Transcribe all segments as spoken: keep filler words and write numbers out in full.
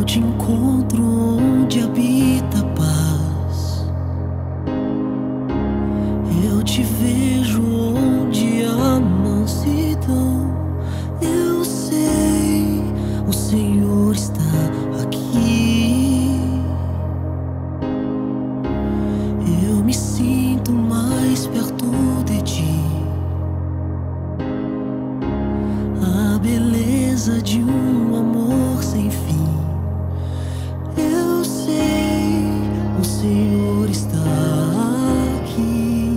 Eu te encontro onde habita a paz. Eu te vejo onde há mansidão. Eu sei, o Senhor está aqui. Eu me sinto mais perto de ti. A beleza de um amor sem fim. Eu sei, o Senhor está aqui.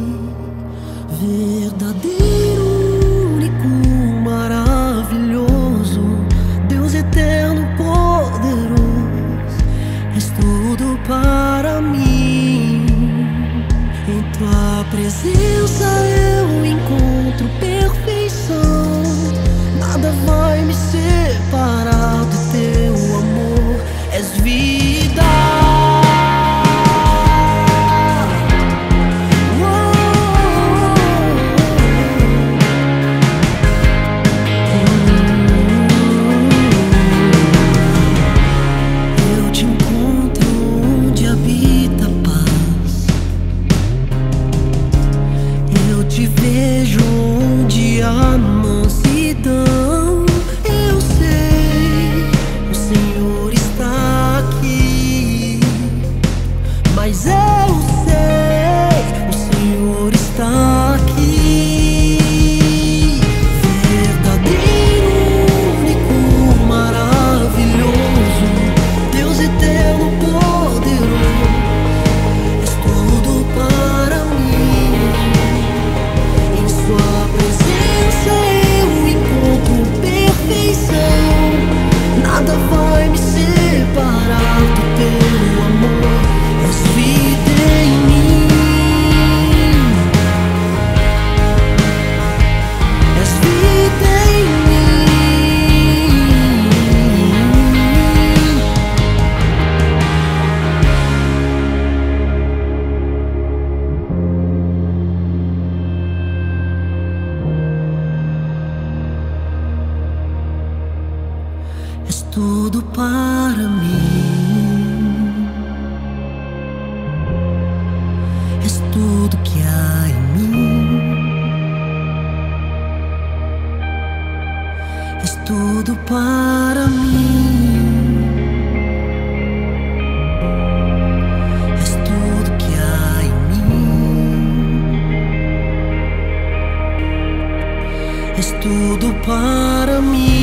Verdadeiro, único, maravilhoso, Deus eterno, poderoso, és tudo para mim. Em tua presença eu encontro perfeição. Nada vai me separar do teu amor. És vida. Eu te encontro onde habita a paz. Eu te vejo onde há mansidão. Eu sei, o Senhor está aqui. Mas eu sei, o Senhor está aqui. Verdadeiro, único, maravilhoso, Deus eterno, poderoso, és tudo para mim. Em sua presença eu encontro perfeição. Nada vai me separar do teu amor. És vida em mim. És vida em mim. És tudo para mim. És tudo que há em mim. És tudo para mim. És tudo que há em mim. És tudo para mim.